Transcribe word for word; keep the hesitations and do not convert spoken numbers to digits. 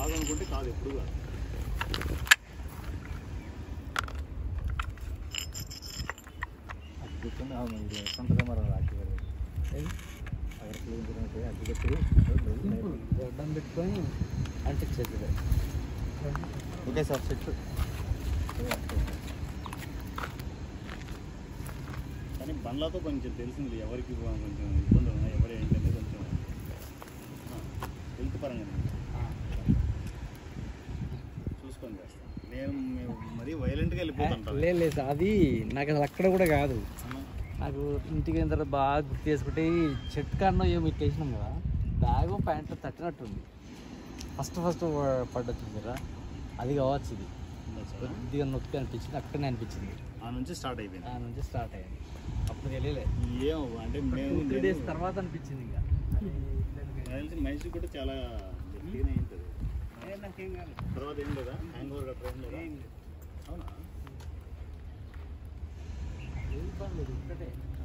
కాదనుకుంటే కాదు ఎప్పుడు కాదు. అది సొంతగా మరో రాకి అగ్గి పెట్టి గడ్డం పెట్టుకొని అంటించేది. Okay sir set. కానీ బండ్లతో కొంచెం తెలిసింది ఎవరికి కొంచెం ఇబ్బంది ఉన్నాయి, ఎవరు ఏంటంటే కొంచెం హెల్త్ పరంగా చూసుకొని చేస్తాను. నేను మరీ వైలెంట్గా వెళ్ళిపోతాను. లేదు లేదు అది నాకు అసలు అక్కడ కూడా కాదు. నాకు ఇంటికి అయిన తర్వాత బాగా గుర్తు చేసుకుంటే చెట్టు కాడనో ఏమి ఇట్లా వేసినాం కదా, బ్యాగ్ ప్యాంట్ తట్టినట్టుంది. ఫస్ట్ ఫస్ట్ పడ్డొచ్చు కదా, అది కావచ్చు. ఇది కొద్దిగా నొప్పి అనిపించింది, అక్కడనే అనిపించింది. ఆ నుంచి స్టార్ట్ అయిపోయింది. ఆ నుంచి స్టార్ట్ అయ్యింది. అప్పుడు తెలియలే ఏమో అంటే మేము త్రీ డేస్ తర్వాత అనిపించింది. ఇంకా మనిషి కూడా చాలా గట్టిగానే అయింటుంది. నాకేం కాదు తర్వాత ఏం లేదా హ్యాంగ్ ఓవర్ గట్రా ఏం లేదా? అవునా? ఏం పర్లేదు ఇక్కడే.